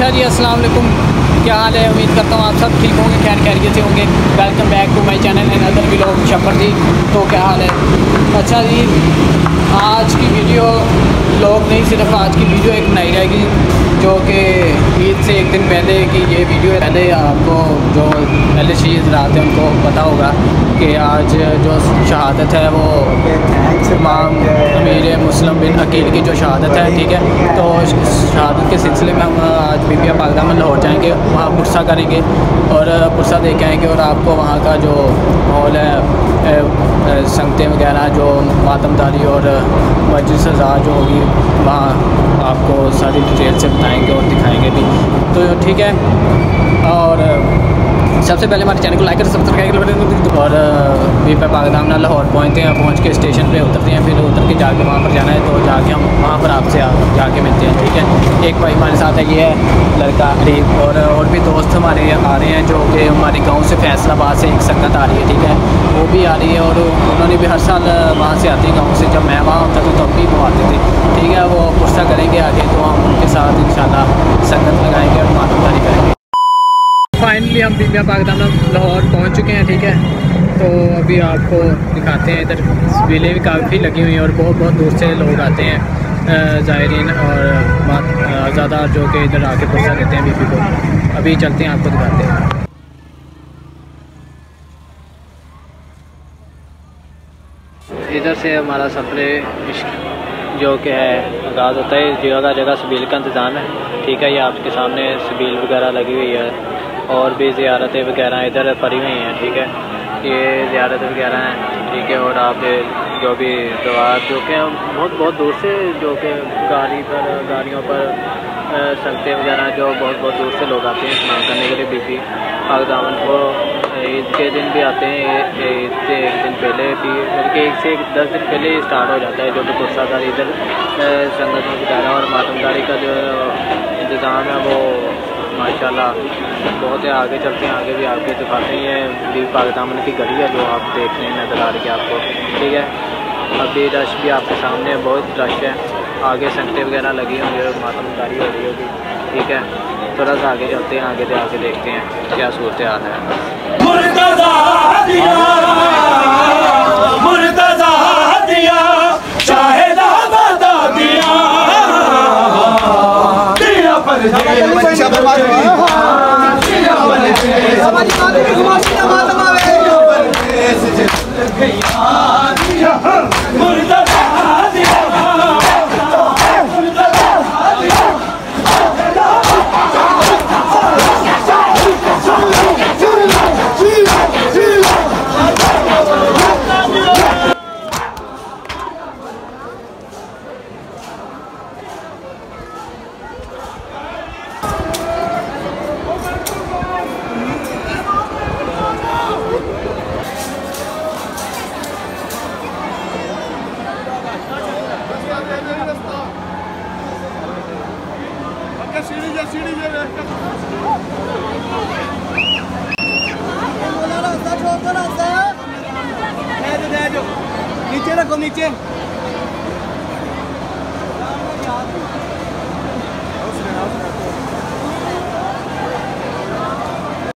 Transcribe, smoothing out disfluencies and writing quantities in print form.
अच्छा जी, अस्सलाम वालेकुम। क्या हाल है? उम्मीद करता हूँ आप सब ठीक होंगे, खैर खैरियत से होंगे। Welcome back to my channel and other vlog Shafar ji. तो क्या हाल है? अच्छा जी, आज की वीडियो व्लॉग नहीं, सिर्फ आज की वीडियो एक बनाई जाएगी जो कि ईद से एक दिन पहले की ये वीडियो है। पहले आपको जो पहले शहीद रात है उनको पता होगा कि आज जो शहादत है वो इमाम अमीर मुस्लिम बिन अकील की जो शहादत है, ठीक है। तो शहादत के सिलसिले में हम आज बीबिया पाकदामन लाहौर जाएंगे, वहाँ पुरसा करेंगे और पुरसा दे के आएँगे और आपको वहाँ का जो माहौल है, संगतें वगैरह जो मातमदारी और मजलिस सज़ा जो होगी वहाँ आपको सारी डिटेल से बताएंगे और दिखाएंगे भी। तो ठीक है, और सबसे पहले हमारे चैनल को लाइक कर सब्सक्राइब कर और बीबिया पाकदामन लाहौर पहुँचते हैं। पहुँच के स्टेशन पे उतरते हैं, फिर उतर के जाके वहाँ पर जाना है, तो जाके हम वहाँ पर आपसे जाके मिलते हैं, ठीक है। एक भाई हमारे साथ है, ये है लड़का गरीब, और भी दोस्त हमारे आ रहे हैं जो कि हमारे गांव से फैसलाबाद से एक संगत आ रही है, ठीक है। वो भी आ रही है और उन्होंने भी हर साल वहाँ से आती है गाँव से। जब मैं वहाँ होता था तब भी वो आते थे, ठीक है। वो पुरसा करेंगे आगे, तो हम उनके साथ इंशाल्लाह संगत लगाएंगे और मातमदारी करेंगे। फाइनली हम बीबिया पाकदामन लाहौर पहुँच चुके हैं, ठीक है। तो अभी आपको दिखाते हैं, इधर सबिलें भी काफ़ी लगी हुई हैं और बहुत बहुत दूर से लोग आते हैं, ज़ायरीन और ज़्यादा जो कि इधर आके पुरसा देते हैं बीबी को। अभी चलते हैं, आपको दिखाते हैं। इधर से हमारा सफ़र इश्क जो कि है आगाज़ होता है। जगह जगह सबील का इंतज़ाम है, ठीक है। ये आपके सामने सबील वगैरह लगी हुई है और भी ज़ियारतें वगैरह इधर पड़ी हुई हैं, ठीक है। ये ज़ियारतें वगैरह हैं, ठीक है। और आप जो भी दुआ जो कि बहुत बहुत दूर से जो कि गाड़ियों पर संगतें वगैरह जो बहुत बहुत दूर से लोग आते हैं स्नान करने के लिए बीबी पाकदामन को। ईद के दिन भी आते हैं, ईद से एक दिन पहले भी, बल्कि 1 से 10 दिन पहले ही स्टार्ट हो जाता है जो कि पुरसादारी इधर संगत में वगैरह और मातमदारी का जो इंतज़ाम है वो माशाल्लाह बहुत है। आगे चलते हैं, आगे भी आपके दिखाते हैं। बीबी पाकदामन की गली है जो आप देख रहे हैं, नज़र आ रही है आपको, ठीक है। अभी रश भी आपके सामने बहुत रश है, आगे संगतें वगैरह लगी होंगी और मातमदारी हो रही होगी, ठीक है। थोड़ा सा आगे चलते हैं, आगे देखते हैं क्या सूरत हाल है। नीचे रखो, नीचे